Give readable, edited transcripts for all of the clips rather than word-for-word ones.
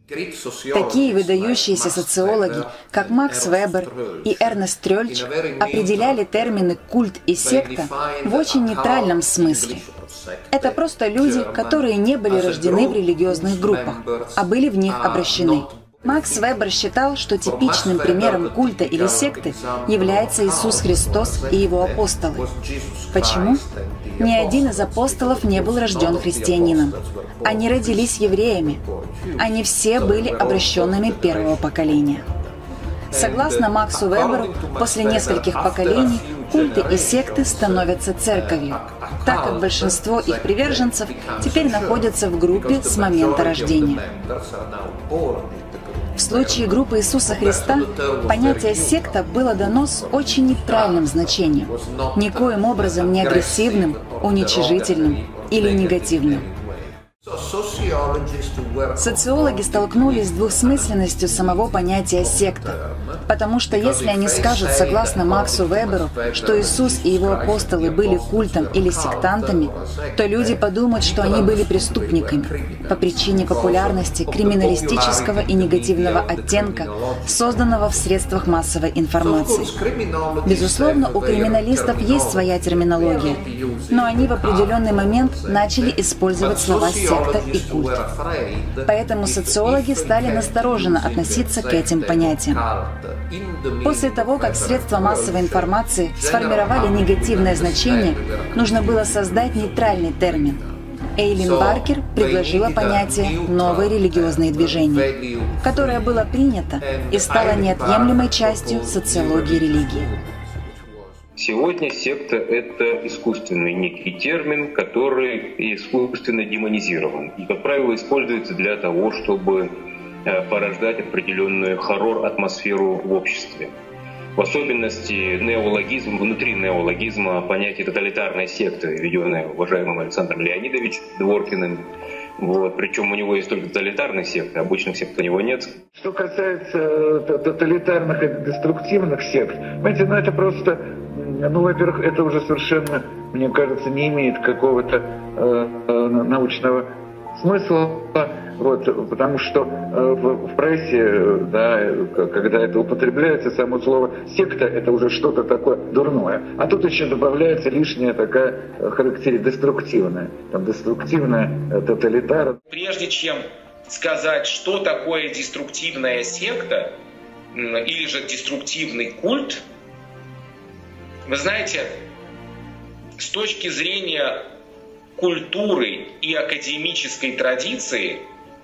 Такие выдающиеся социологи, как Макс Вебер и Эрнест Трёльч, определяли термины «культ» и «секта» в очень нейтральном смысле. Это просто люди, которые не были рождены в религиозных группах, а были в них обращены. Макс Вебер считал, что типичным примером культа или секты является Иисус Христос и Его апостолы. Почему? Ни один из апостолов не был рожден христианином. Они родились евреями. Они все были обращенными первого поколения. Согласно Максу Веберу, после нескольких поколений культы и секты становятся церковью, так как большинство их приверженцев теперь находятся в группе с момента рождения. В случае группы Иисуса Христа понятие «секта» было дано с очень нейтральным значением, никоим образом не агрессивным, уничижительным или негативным. Социологи столкнулись с двусмысленностью самого понятия «секта», потому что если они скажут, согласно Максу Веберу, что Иисус и Его апостолы были культом или сектантами, то люди подумают, что они были преступниками по причине популярности, криминалистического и негативного оттенка, созданного в средствах массовой информации. Безусловно, у криминалистов есть своя терминология, но они в определенный момент начали использовать слова «секта» и «культ». Поэтому социологи стали настороженно относиться к этим понятиям. После того, как средства массовой информации сформировали негативное значение, нужно было создать нейтральный термин. Эйлин Баркер предложила понятие «новые религиозные движения», которое было принято и стало неотъемлемой частью социологии религии. Сегодня секта — это искусственный некий термин, который искусственно демонизирован и, как правило, используется для того, чтобы порождать определенную хоррор-атмосферу в обществе. В особенности неологизм, внутри неологизма понятие «тоталитарная секта», введенное уважаемым Александром Леонидовичем Дворкиным. Причем у него есть только тоталитарные секты, обычных сект у него нет. Что касается тоталитарных и деструктивных сект, понимаете, это просто, во-первых, это уже совершенно, мне кажется, не имеет какого-то научного смысла, потому что в прессе, когда это употребляется, само слово «секта» — это уже что-то такое дурное. А тут еще добавляется лишняя такая характеристика деструктивная, деструктивная, тоталитарная. Прежде чем сказать, что такое деструктивная секта или же деструктивный культ, вы знаете, с точки зрения культуры и академической традиции,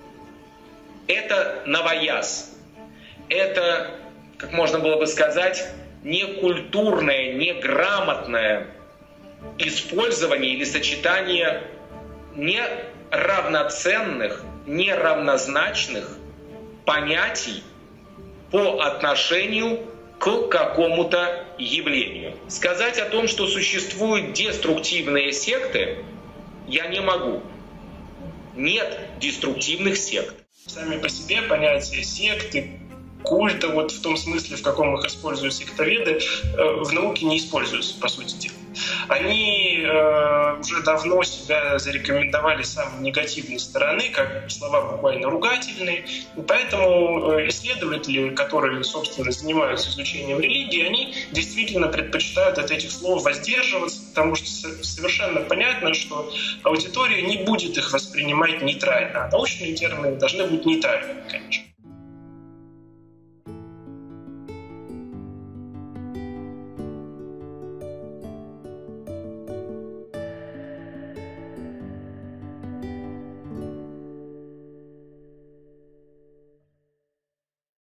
это новояз. Это, как можно было бы сказать, некультурное, неграмотное использование или сочетание неравноценных, неравнозначных понятий по отношению к какому-то явлению. Сказать о том, что существуют деструктивные секты, я не могу. Нет деструктивных сект. Сами по себе понятия секты, культа, в том смысле, в каком их используют сектоведы, в науке не используются, по сути дела. Они уже давно себя зарекомендовали с самой негативной стороны, как слова буквально ругательные. И поэтому исследователи, которые, собственно, занимаются изучением религии, они действительно предпочитают от этих слов воздерживаться, потому что совершенно понятно, что аудитория не будет их воспринимать нейтрально. А научные термины должны быть нейтральными, конечно.